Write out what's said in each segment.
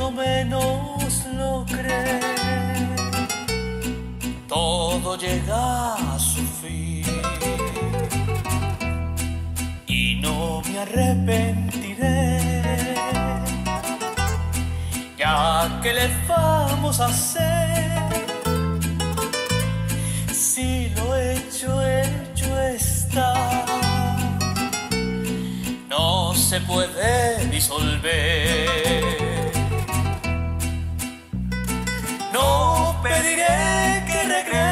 cuando menos lo cree, todo llega a su fin y no me arrepentiré. Ya que le vamos a hacer, si lo hecho, hecho está, no se puede disolver. No pediré que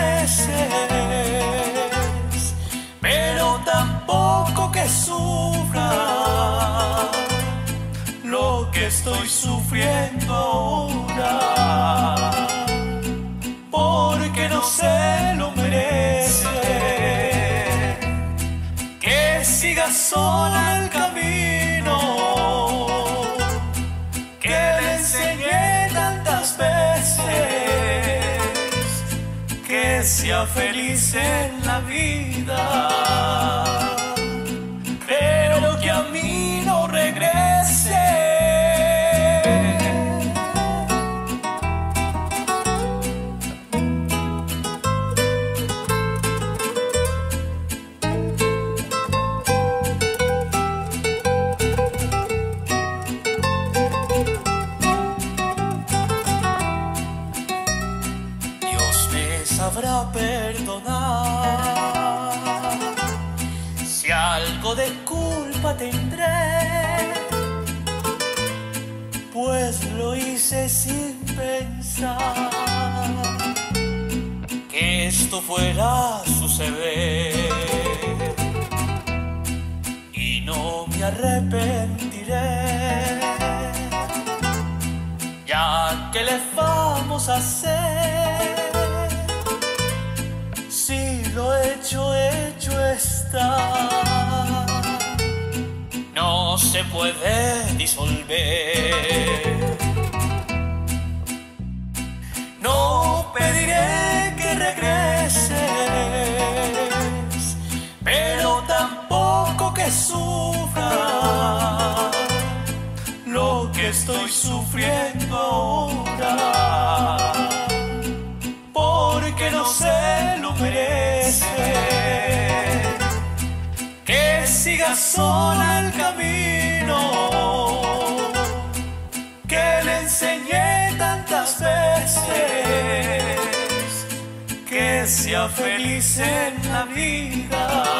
regreses, pero tampoco que sufras lo que estoy sufriendo ahora, porque no se lo merece. Que siga sola el camino que le enseñé tantas veces, que sea feliz en la vida, pero que a mí no regrese. Sabrá perdonar si algo de culpa tendré, pues lo hice sin pensar que esto fuera a suceder, y no me arrepentiré. Ya que le vamos a hacer, si lo hecho, hecho está, no se puede disolver. No pediré que regreses, pero tampoco que sufras lo que estoy sufriendo ahora, porque no se lo merece. Que siga sola el camino que le enseñé tantas veces, que sea feliz en la vida,